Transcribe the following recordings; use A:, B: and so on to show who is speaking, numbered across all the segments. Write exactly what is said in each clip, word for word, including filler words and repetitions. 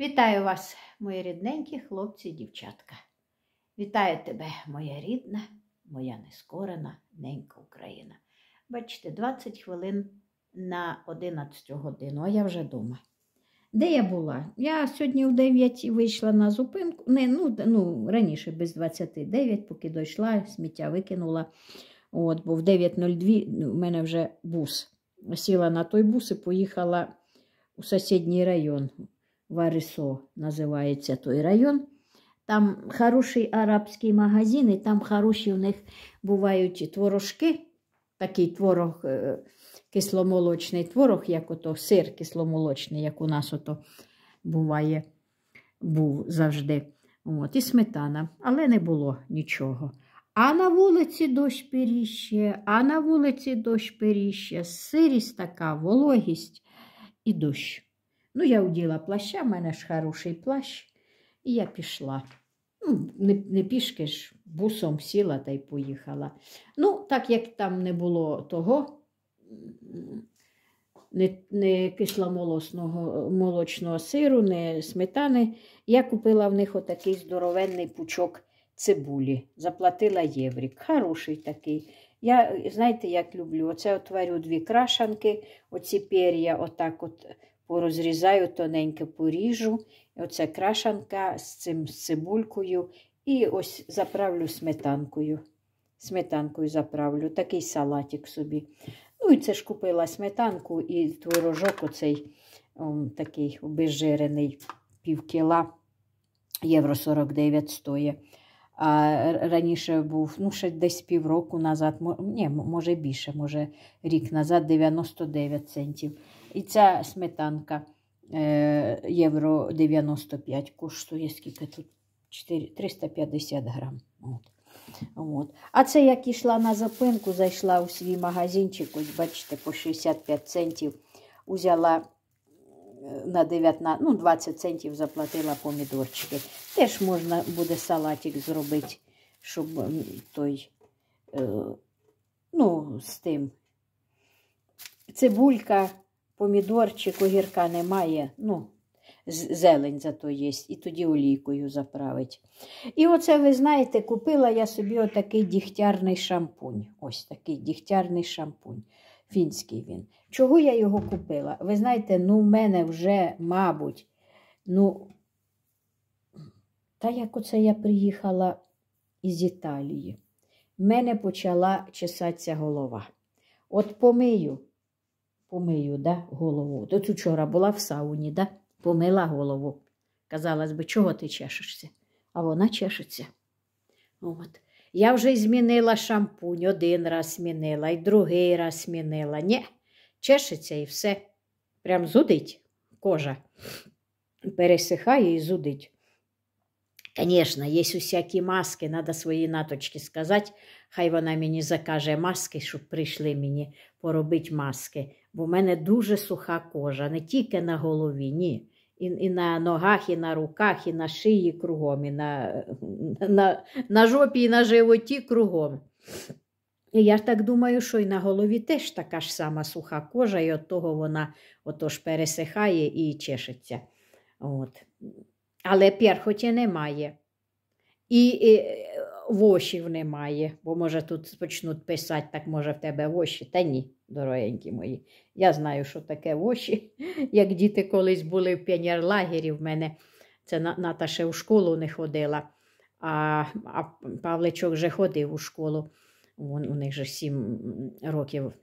A: Вітаю вас, мої рідненькі хлопці і дівчатка. Вітаю тебе, моя рідна, моя нескорена ненька Україна. Бачите, двадцять хвилин на одинадцяту годину, а я вже вдома. Де я була? Я сьогодні в дев'ять вийшла на зупинку, не, ну, ну, раніше без двадцяти дев'ять, поки дійшла, сміття викинула. От, бо в дев'ять нуль два у мене вже бус. Сіла на той бус і поїхала у сусідній район. Варисо називається той район. Там хороший арабський магазин, і там хороші у них бувають творожки. Такий творог, кисломолочний творог, як ото сир кисломолочний, як у нас ото буває, був завжди. От, і сметана, але не було нічого. А на вулиці дощ періще, а на вулиці дощ періще, сирість така, вологість і дощ. Ну, я оділа плаща, в мене ж хороший плащ, і я пішла. Ну, не, не пішки ж, бусом сіла та й поїхала. Ну, так як там не було того, не, не кисломолочного молочного сиру, не сметани, я купила в них отакий здоровенний пучок цибулі. Заплатила єврик. Хороший такий. Я, знаєте, як люблю? Оце отварю дві крашанки, оці пер'я отак от порозрізаю, тоненько поріжу. Оце крашанка з цим з цибулькою. І ось заправлю сметанкою. Сметанкою заправлю. Такий салатик собі. Ну і це ж купила сметанку і творожок оцей о, такий обезжирений, пів кіла, євро сорок дев'ять стоїть. А раніше був, ну, ще десь півроку назад, ні, може більше, може рік назад, дев'яносто дев'ять центів. І ця сметанка е, євро дев'яносто п'ять коштує, скільки тут? триста п'ятдесят грам. От. От. А це як йшла на зупинку, зайшла у свій магазинчик, ось бачите, по шістдесят п'ять центів, узяла на дев'ятнадцять, ну, двадцять центів заплатила помідорчики. Теж можна буде салатик зробити, щоб той, е, ну, з тим. Цибулька, помідорчик, огірка немає, ну, зелень зато є, і тоді олійкою заправить. І оце, ви знаєте, купила я собі отакий дігтярний шампунь. Ось такий дігтярний шампунь. Фінський він. Чого я його купила? Ви знаєте, ну, в мене вже, мабуть, ну, та як оце я приїхала із Італії, в мене почала чесатися голова. От помию, помию, да, голову. Тут вчора була в сауні, да, помила голову. Казалось би, чого ти чешешся? А вона чешеться. От. Я вже змінила шампунь, один раз змінила, і другий раз змінила. Ні, чешеться і все. Прям зудить кожа. Пересихає і зудить. Звісно, є усякі маски, треба свої наточки сказати. Хай вона мені закаже маски, щоб прийшли мені поробити маски. Бо в мене дуже суха кожа, не тільки на голові, ні. І, і на ногах, і на руках, і на шиї кругом, і на, на, на жопі, і на животі кругом. І я так думаю, що і на голові теж така ж сама суха кожа, і от того вона отож пересихає і чешеться. От. Але перхоті немає. І, і вошів немає, бо може тут почнуть писати, так може в тебе воші. Та ні, дорогенькі мої. Я знаю, що таке воші. Як діти колись були в піонерлагері, в мене, це Ната ще у школу не ходила, а, а Павличок вже ходив у школу. Вон, у них же сім років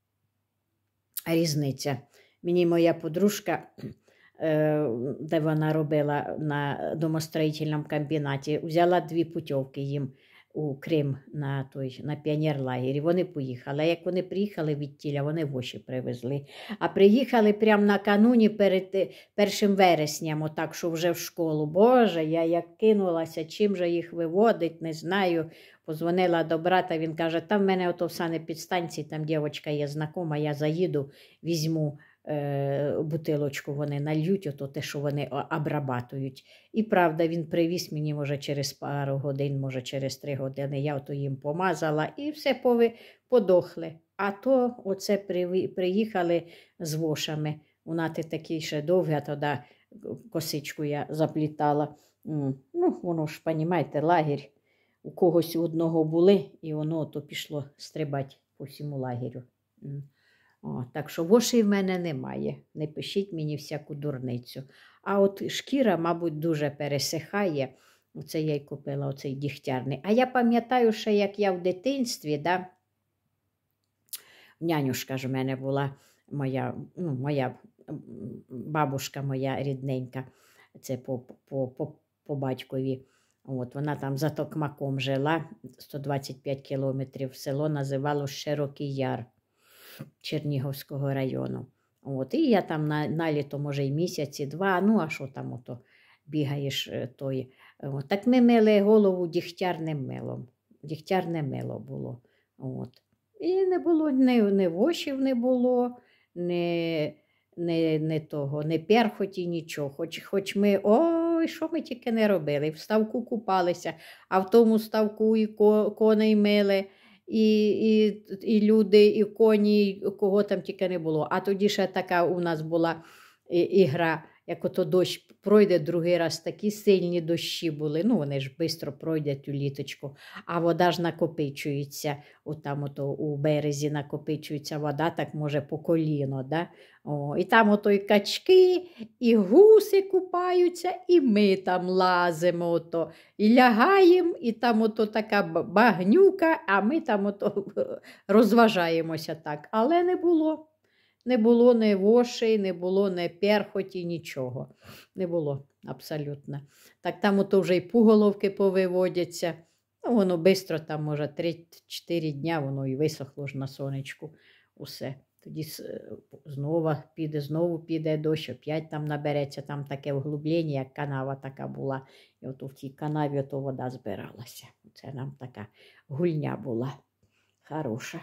A: різниця. Мені моя подружка, де вона робила на домостроїтельному комбінаті, взяла дві путівки їм у Крим на, той, на піонерлагері. Вони поїхали. А як вони приїхали від тіля, вони воші привезли. А приїхали прямо накануні перед першим вересням, отак, що вже в школу. Боже, я як кинулася, чим же їх виводить, не знаю. Позвонила до брата, він каже, там в мене ото в санепідстанції, там дівчинка є знакома, я заїду, візьму бутилочку, вони нальють, ото те, що вони обрабатують. І правда, він привіз мені, може, через пару годин, може, через три години. Я ото їм помазала і все пови, подохли. А то оце при, приїхали з вошами. У Нати такі ще довгі, а тоді косичку я заплітала. Ну, воно ж, понімаєте, лагерь. У когось у одного були, і воно то пішло стрибати по всьому лагерю. О, так що вошей в мене немає. Не пишіть мені всяку дурницю. А от шкіра, мабуть, дуже пересихає. Оце я й купила, оцей дігтярний. А я пам'ятаю, що як я в дитинстві, да, нянюшка ж в мене була, моя, ну, моя бабушка моя рідненька, це по, по, по, по батькові. От, вона там за Токмаком жила, сто двадцять п'ять кілометрів, село називало Широкий Яр Чернігівського району. От, і я там на, на літо, може, і місяці, два, ну, а що там ото бігаєш той. От, так ми мили голову дігтярним милом. Дігтярне мило було. От. І не було, ні, ні вошів не було, ні, ні, ні того, ні перхоті, нічого. Хоч, хоч ми, ой, що ми тільки не робили. В ставку купалися, а в тому ставку і коней мили, і, і, і люди, і коні, і кого там тільки не було. А тоді ще така у нас була ігра, як ото дощ пройде другий раз, такі сильні дощі були, ну вони ж швидко пройдуть у літочку, а вода ж накопичується, отам ото у березі накопичується вода, так може по коліно, да? О, і там ото і качки, і гуси купаються, і ми там лазимо, ото, і лягаємо, і там ото така багнюка, а ми там ото розважаємося так, але не було. Не було ні вошей, не було ні перхоті, нічого. Не було абсолютно. Так там ото вже і пуголовки повиводяться. Ну, воно швидко, там, може, три-чотири дня воно і висохло ж на сонечку. Усе. Тоді знову піде, знову піде дощ, опять там набереться, там таке вглублення, як канава така була. І от в тій канаві ото вода збиралася. Це нам така гульня була хороша.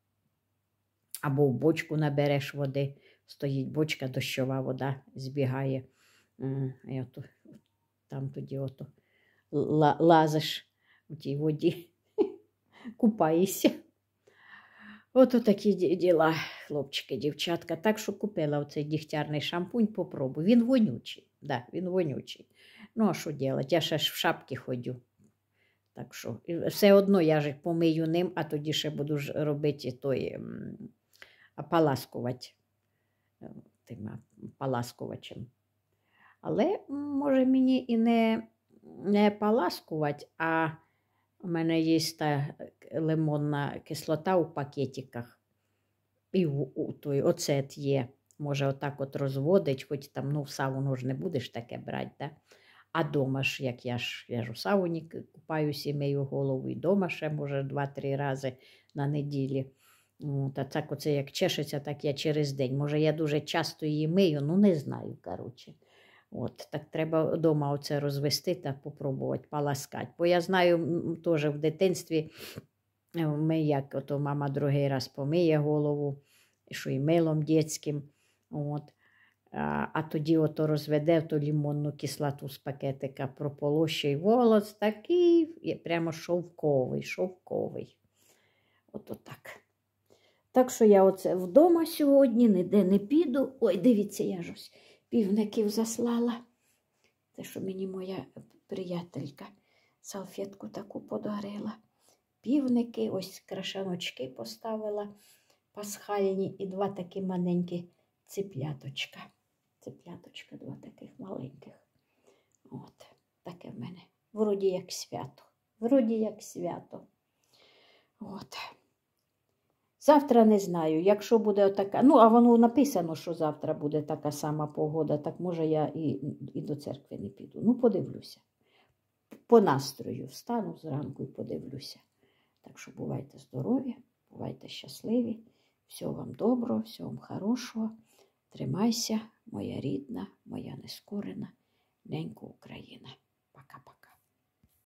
A: Або в бочку набереш води, стоїть бочка, дощова вода збігає. І ото, там тоді ото лазиш у тій воді, купаєшся. Ото такі діла, хлопчики, дівчатка. Так що купила оцей дігтярний шампунь, попробуй. Він вонючий, да, він вонючий. Ну, а що робити? Я ще ж в шапці ходю. Так що, все одно я ж помию ним, а тоді ще буду ж робити той... поласкувати тим поласкувачем. Але може мені і не, не поласкувати, а у мене є та лимонна кислота у пакетиках. І у, у той оцет є. Може отак от розводить, хоч там, ну, в сауну ж не будеш таке брати, да? А дома ж, як я ж, я ж у сауні купаюся і мию голову, і дома ще, може, два-три рази на неділі. Та так оце як чешеться, так я через день. Може, я дуже часто її мию, ну не знаю, коротше. От, так треба вдома оце розвести та попробувати поласкати. Бо я знаю, теж в дитинстві ми, як ото мама другий раз помиє голову, що і милом дитячим. От. А, а тоді ото розведе ту лимонну кислоту з пакетика, прополощує волос такий, прямо шовковий, шовковий. Ото так. Так що я оце вдома сьогодні, ніде не піду. Ой, дивіться, я ж ось півників заслала. Те, що мені моя приятелька салфетку таку подарила. Півники, ось крашаночки поставила пасхальні і два такі маленькі цепляточка. Цепляточка, два таких маленьких. От, таке в мене. Вроді як свято. Вроді як свято. От. Завтра не знаю, якщо буде така, ну, а воно написано, що завтра буде така сама погода, так може я і, і до церкви не піду. Ну, подивлюся. По настрою встану зранку і подивлюся. Так що бувайте здорові, бувайте щасливі, всього вам доброго, всього вам хорошого. Тримайся, моя рідна, моя нескорена, ненька Україна. Пока-пока.